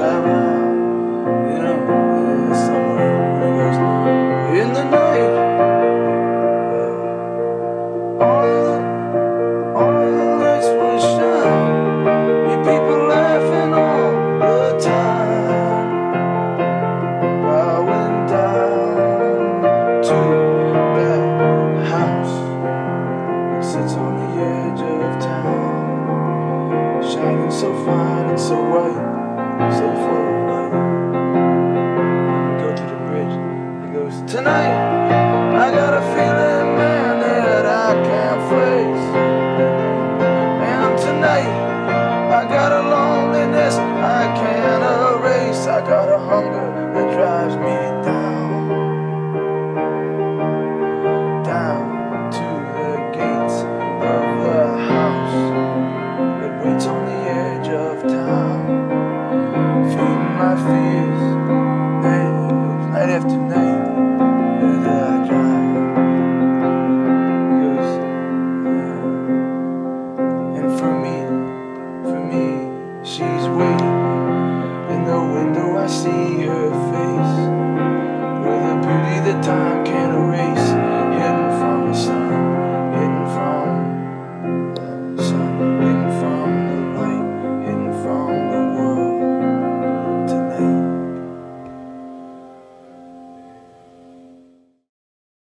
drive around, you know, somewhere. And it goes, in the night, all the lights will shine. You people laughing all the time. I went down to that house that sits on the edge of town, shining so fine and so white, so full of light. And we go to the bridge, and it goes, tonight I got a feeling, man, that I can't face. And tonight I got a loneliness I can't erase. I got a hunger that drives me down, down to the gates of the house that waits on the edge of town, feeding my fears night after night.